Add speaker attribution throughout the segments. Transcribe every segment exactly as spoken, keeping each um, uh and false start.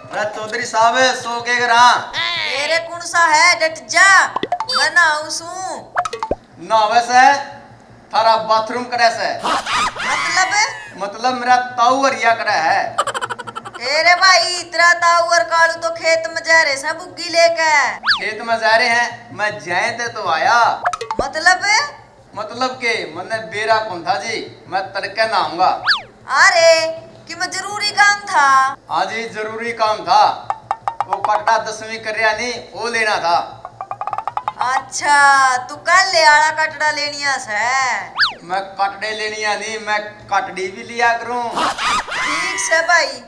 Speaker 1: चौधरी साहब सो के करा
Speaker 2: तेरे कौन सा है डट जा मैं नहाऊं सू
Speaker 1: नहावे से थारा बाथरूम करे से
Speaker 2: मतलब
Speaker 1: मतलब मेरा ताऊ अरिया करे है।
Speaker 2: अरे भाई तेरा ताऊ और कालू तो खेत में जा रहे हैं बुग्गी लेके।
Speaker 1: खेत में जा रहे हैं मैं जाए थे तो आया।
Speaker 2: मतलब
Speaker 1: मतलब के मैंने बेरा कौन था जी मैं तड़के नहाऊंगा।
Speaker 2: अरे कि मैं जरूरी काम था।
Speaker 1: हाँ जी जरूरी काम था वो कट्टा दसवीं कर रहा नहीं वो लेना था।
Speaker 2: अच्छा तू कल ले आड़ा कटड़ा लेनिया से।
Speaker 1: मैं कटड़े लेनिया नहीं मैं कटड़ी भी लिया करूं।
Speaker 2: ठीक से भाई।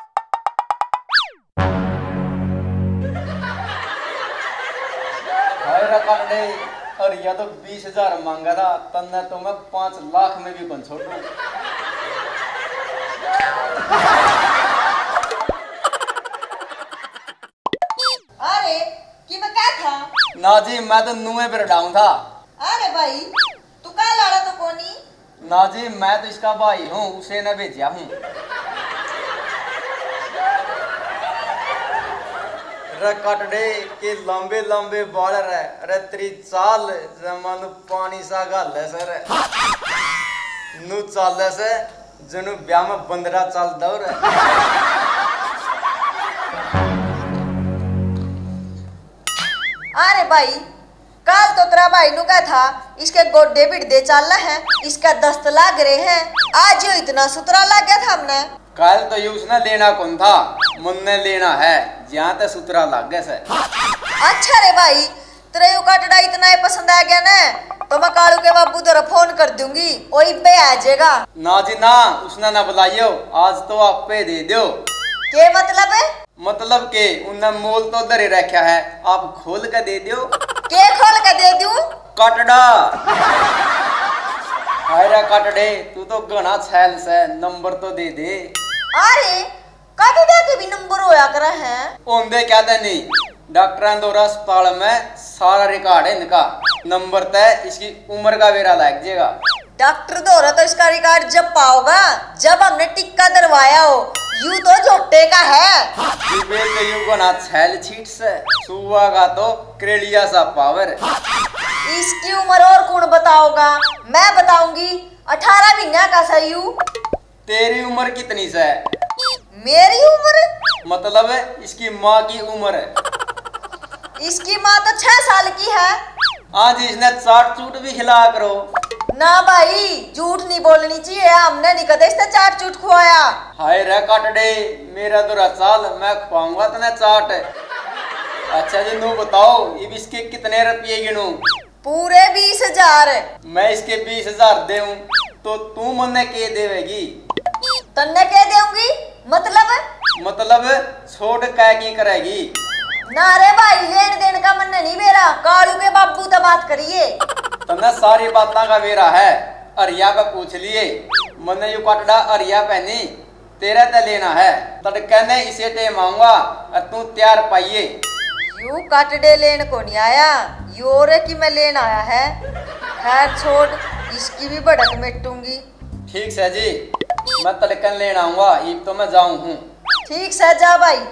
Speaker 1: कटड़े और या तो बीस हजार मांगा था तन्ने तो मैं पांच लाख में भी कौन छोड़ू।
Speaker 2: अरे कि मैं क्या था
Speaker 1: ना जी मैं तो नुए पर डाउन था।
Speaker 2: अरे भाई तू कल आड़ा तो कोनी।
Speaker 1: ना जी मैं तो इसका भाई हूँ उसे न भेजा हूँ। कटड़े के लंबे लंबे बाल रे अरे तेरी चाल जमानु पानी सा गाल है सर नु चाल से जनु ब्याह में बंदरा चाल दौर।
Speaker 2: अरे भाई कल तो तेरा भाई नु क्या था इसके गोड्डे बिड़दे चल रहे हैं इसका दस्त लाग रहे हैं आज यो इतना सुतरा लग गया था हमने।
Speaker 1: कल तो ये उसने लेना कौन था मुन्ने लेना है जहाँ तक सुतरा लग गया से।
Speaker 2: अच्छा रे भाई तेरे यू कटड़ा इतना ही पसंद आ गया ना तो मैं कालू के बाबू तेरा फोन कर दूंगी वही पे आ जाएगा।
Speaker 1: ना जी ना उसने ना बुलाइयो आज तो आप पे दे दो।
Speaker 2: के मतलब है
Speaker 1: मतलब के उन्ने मोल तो दरे रखा है आप खोल के दे दो।
Speaker 2: के खोल के दे दूं
Speaker 1: कटड़ा हायरा कटड़े तू तो घना छैल से नंबर तो दे दे।
Speaker 2: अरे कटड़ा के भी नंबर होया करे हैं
Speaker 1: ओंदे क्या दे नहीं डॉक्टर दौरा अस्पताल में सारा रिकॉर्ड है इनका नंबर तय इसकी उम्र का वेरा लग जाएगा।
Speaker 2: डॉक्टर दौरा तो इसका रिकॉर्ड जब पाओगा जब हमने टिक्का दरवाया हो यू तो जोटे का है।
Speaker 1: यू को ना छैल छीट से सुबह का तो क्रेलिया सा पावर।
Speaker 2: इसकी उम्र और कौन बताओगा मैं बताऊंगी अठारह महीना का सा यू।
Speaker 1: तेरी उम्र कितनी से है?
Speaker 2: मेरी उम्र
Speaker 1: मतलब है इसकी माँ की उम्र है।
Speaker 2: इसकी माँ तो छह साल की है।
Speaker 1: आज इसने चाट चूट भी खिला करो।
Speaker 2: ना भाई झूठ नहीं बोलनी चाहिए हमने नहीं कदे इससे चाट चूट खुआया।
Speaker 1: हाय रे कटड़े मेरा तो रचाल मैं खुआऊंगा तने चाट। अच्छा जी नो बताओ ये इसके कितने रुपये गिनूं?
Speaker 2: पूरे बीस हजार।
Speaker 1: मैं इसके बीस हजार देऊं तो तू मन्ने के देवेगी?
Speaker 2: तन्ने के देऊंगी मतलब
Speaker 1: मतलब छोड़ क्या की करेगी?
Speaker 2: ना रे भाई लेन देन का मन नहीं मेरा कालू के बाबू तो बात करिए।
Speaker 1: तन्ने सारी बातों का वेरा है अरिया पे पूछ लिए मन्ने यू कटड़ा अरिया पहनी तेरा ते लेना है तड़के ने इसे टेम आऊंगा और तू तैयार पाइए।
Speaker 2: यू कटड़े लेन को नहीं आया यो रे की मैं लेन आया है। खैर छोड़ इसकी भी भड़क मिटूंगी।
Speaker 1: ठीक से जी मैं तड़कन लेन आऊंगा ये तो मैं जाऊं हूँ।
Speaker 2: ठीक से जा भाई।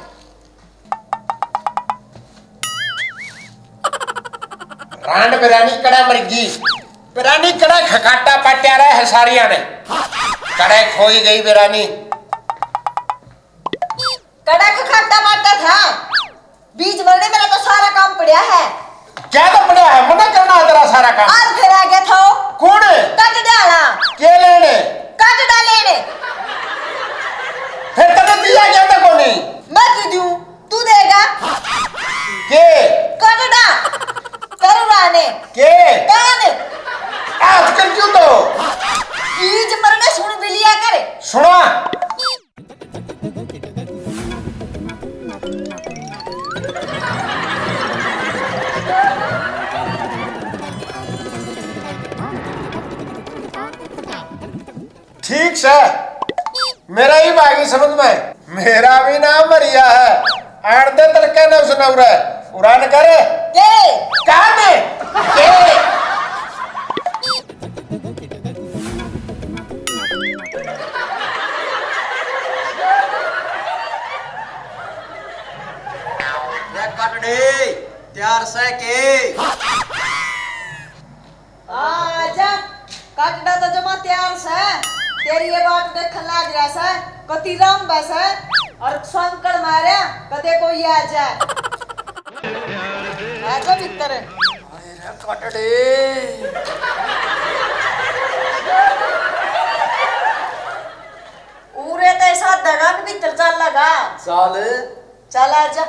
Speaker 3: रांड बिरानी कड़ा मरगी बिरानी कड़ा खकाटा पाट्या रहा है सारिया ने कड़े खोई गई बिरानी
Speaker 2: कड़ा खकाटा पाटा था बीज भरने मेरा तो सारा काम पड़ा है।
Speaker 3: क्या तो पड़ा है मना करना है तेरा सारा काम।
Speaker 2: आज फिर आ गया था
Speaker 3: कौन
Speaker 2: कट डाला
Speaker 3: के लेने
Speaker 2: कट डाले
Speaker 3: फिर तने दिया क्या था कोनी
Speaker 2: मैं क्यों दूं तू देगा
Speaker 3: के
Speaker 2: कट डा करू राने
Speaker 3: के
Speaker 2: कान
Speaker 3: आजकल क्यों तो
Speaker 2: बीज मरने सुन भी लिया करे
Speaker 3: सुना। ठीक से मेरा ही बागी समझ में मेरा भी नाम मरिया है आड़ते तलके ने उसने उड़ा उड़ान करे
Speaker 2: के
Speaker 3: कहाँ ने के
Speaker 1: काटड़े त्यार से के
Speaker 2: आजा काटड़ा तो जमा तैयार से तेरी ये बात देखन लाग रहा से कति राम बस है और शंकर मारे कदे कोई आ जाए आजा भीतर
Speaker 1: अरे काटड़े
Speaker 2: उरे तो ऐसा दगन भीतर चल लगा
Speaker 1: चल
Speaker 2: चल आजा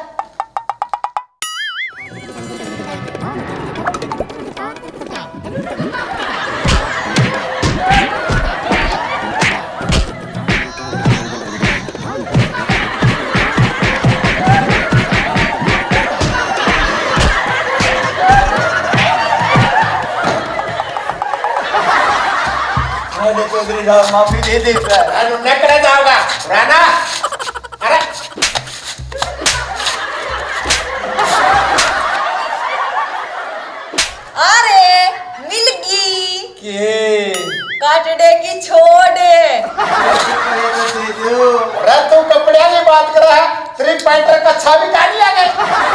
Speaker 1: चौधरी साहब माफी दे दे
Speaker 3: अरे नेकड़े जाओगा राना अरे
Speaker 2: अरे मिल गई
Speaker 1: के
Speaker 2: काटड़े की छोड़े
Speaker 3: अरे तू कपड़े की बात कर रहा है तेरी पैंटर कच्छा भी काट लिया गया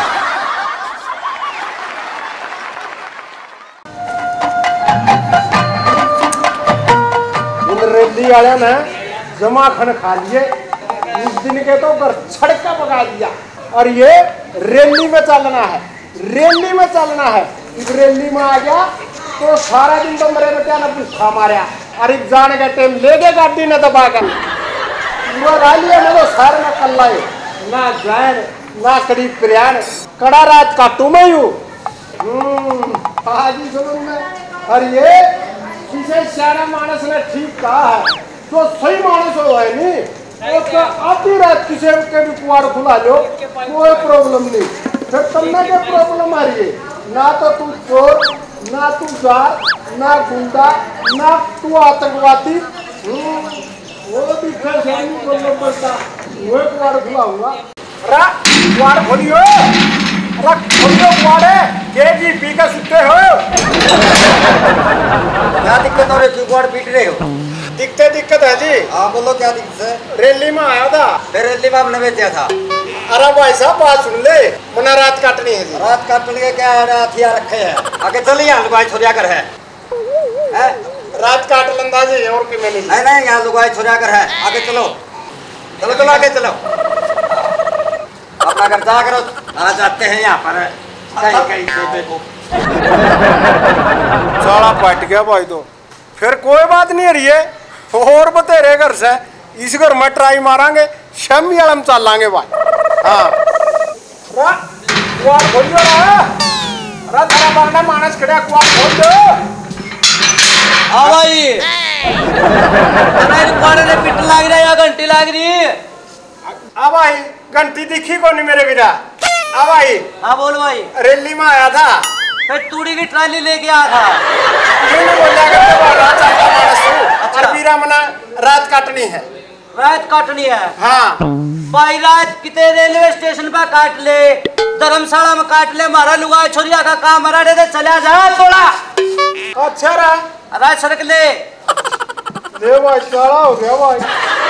Speaker 3: रेली वाले ने जमा खन खा लिए उस दिन के तो घर छड़का पका दिया और ये रैली में चलना है रैली में चलना है इस रैली में आ गया तो सारा दिन तो मेरे बेटा ने भूखा मारा और एक जाने का टाइम ले गए गाड़ी ने दबा कर पूरा गा लिया मैं तो सारे में कल लाए ना जैन ना करीब प्रयाण कड़ा रात काटू मैं हूँ आज ही सुनो मैं और ये किसी सारा मानस ने ठीक कहा है तो सही मानस हो है नहीं तो आधी रात किसी के भी कुआर खुला लो कोई प्रॉब्लम नहीं फिर तुमने क्या प्रॉब्लम आ रही है ना तो तू चोर ना तू जार ना गुंडा ना तू आतंकवादी वो भी फिर सही बोलना पड़ता वो कुआर खुलाऊंगा रा कुआर खोलियो रा खोलियो कुआर के जी पी का सुते हो
Speaker 1: क्या दिक्कत हो रही है क्यों पीट रहे हो
Speaker 3: दिक्कत दिक्कत है जी
Speaker 1: हाँ बोलो क्या दिक्कत है
Speaker 3: रैली में आया था
Speaker 1: फिर रैली में आपने बेचा था
Speaker 3: अरे भाई साहब बात सुन ले मना रात काटनी है जी
Speaker 1: रात काटने के क्या हथियार रखे हैं आगे चलिए यहाँ लुगाई छोड़िया कर है हैं?
Speaker 3: रात काट लंदा जी और कि मैंने
Speaker 1: नहीं नहीं यहाँ लुगाई छोड़िया कर है आगे चलो चलो चलो आगे चलो अपना घर जा करो आ जाते हैं यहाँ पर कहीं कहीं से देखो
Speaker 3: साला पट गया भाई तो फिर कोई बात नहीं रही है और बतेरे घर से इस घर में ट्राई मारांगे शमी आलम चल लांगे भाई हाँ रा कुआर खोल दो रा रा तेरा बंदा मानस खड़ा कुआर खोल दो
Speaker 1: हाँ भाई हमारे कुआरे ने पिट लाग रहा है या घंटी लाग रही है
Speaker 3: आ भाई घंटी दिखी कौन मेरे बिना आ भाई
Speaker 1: हाँ बोल भाई
Speaker 3: रैली में आया था
Speaker 1: फिर तूड़ी की ट्राली लेके आया था
Speaker 3: क्यों बोला करते रात चलता मानस और बीरा मना रात काटनी है
Speaker 1: रात काटनी है
Speaker 3: हाँ
Speaker 1: भाई रात कितने रेलवे स्टेशन पर काट ले धर्मशाला में काट ले मारा लुगाई छोरिया का काम मरा दे चला जा थोड़ा
Speaker 3: अच्छा रहा
Speaker 1: रात सड़क ले
Speaker 3: दे भाई काला हो गया भाई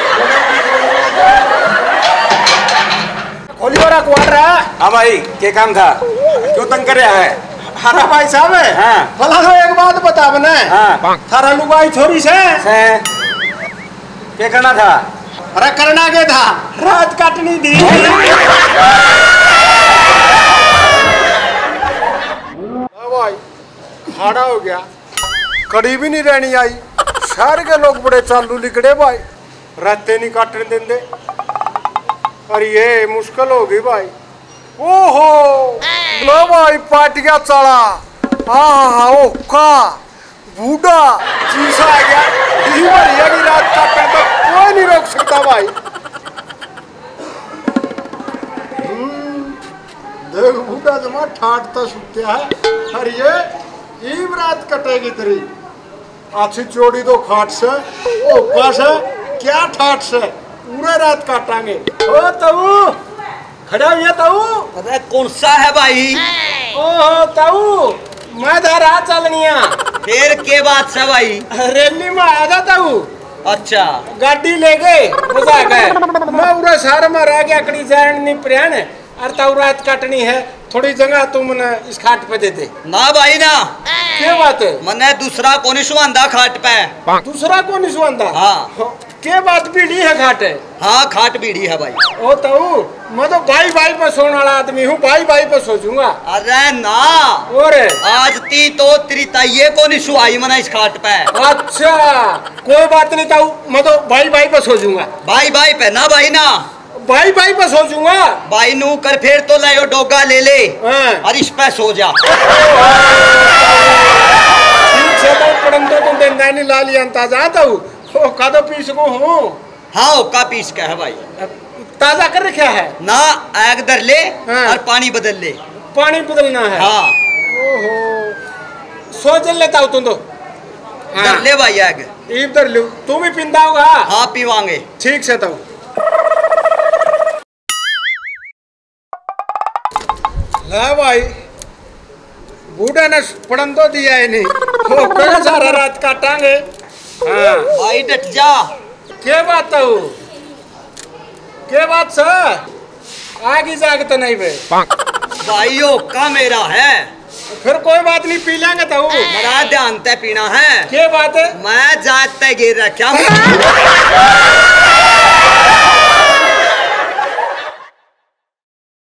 Speaker 3: खोली वाला कुआर रहा
Speaker 1: हाँ भाई क्या काम था क्यों तंग कर रहा है
Speaker 3: हरा भाई साहब है
Speaker 1: हाँ
Speaker 3: भला तो एक बात बता बना
Speaker 1: हाँ
Speaker 3: थारा लुगाई छोरी से
Speaker 1: से क्या करना था
Speaker 3: अरे करना के था रात काटनी थी भाई खाड़ा हो गया कड़ी भी नहीं रहनी आई शहर के लोग बड़े चालू लिकड़े भाई रातें नहीं काटने देंगे और ये मुश्किल होगी भाई ओहो लो भाई पाटिया चला हाँ हाँ ओका बूढ़ा चीसा आ गया भरिया की रात काटने तो कोई नहीं रोक सकता भाई देख बूढ़ा जमा ठाटता सुत्या है और ये ईब रात कटेगी तेरी अच्छी चोड़ी तो खाट से ओका से क्या ठाट से पूरे रात काटांगे ओ तऊ खड़ा हुआ तऊ
Speaker 1: अरे कौन सा है भाई
Speaker 3: ओहो तऊ मैं धारा चलनिया
Speaker 1: फिर के बात से भाई
Speaker 3: रैली में आया था तऊ
Speaker 1: अच्छा
Speaker 3: गाड़ी ले गए बुझा गए मैं पूरा शहर में रह गया कड़ी जान नहीं प्रयाण और तऊ रात काटनी है थोड़ी जगह तुम न इस खाट पे दे दे।
Speaker 4: ना भाई ना,
Speaker 3: क्या बात है?
Speaker 4: मने दूसरा कौन सुहांदा खाट पे।
Speaker 3: दूसरा कौन नहीं सुहांदा?
Speaker 4: हाँ।
Speaker 3: क्या बात बीड़ी है खाट है?
Speaker 4: हाँ खाट बीड़ी है भाई।
Speaker 3: ओ तो मैं तो भाई भाई पर सोने वाला आदमी हूँ, भाई भाई पर सोचूंगा।
Speaker 4: अरे ना,
Speaker 3: और
Speaker 4: आज ती तो त्रिताइये को नहीं सुहाई मना इस खाट पे।
Speaker 3: अच्छा कोई बात नहीं था, मैं तो भाई भाई पर सोचूंगा।
Speaker 4: भाई भाई पे ना भाई ना,
Speaker 3: भाई भाई पर सोचूंगा।
Speaker 4: भाई नू कर फिर तो ले डोगा ले ले और इस पे सो जा।
Speaker 3: ठीक से तो पढ़न तो तुम नैनी लाली अंताजा था ओ कादो पीस को हूँ।
Speaker 4: हाँ ओका पीस का है भाई,
Speaker 3: ताजा कर रखा है
Speaker 4: ना। आग दर ले
Speaker 3: हाँ।
Speaker 4: और पानी बदल ले।
Speaker 3: पानी बदलना है?
Speaker 4: हाँ।
Speaker 3: ओहो सो जल लेता हूँ तुम तो।
Speaker 4: हाँ। दर ले भाई आग।
Speaker 3: इधर लो, तुम ही पिंदा होगा?
Speaker 4: हाँ पीवांगे।
Speaker 3: ठीक से तो ला भाई, बूढ़ा ने पढ़न तो दिया है नहीं, वो कौन सारा रात काटांगे। हाँ
Speaker 4: भाई डट जा।
Speaker 3: क्या बात है? क्या बात सर? आगे जागते नहीं बे
Speaker 4: भाइयों का मेरा है।
Speaker 3: फिर कोई बात नहीं, पी लेंगे तो।
Speaker 4: बड़ा ध्यान ते पीना है।
Speaker 3: क्या बात है?
Speaker 4: मैं जाते गिर रखा हूँ।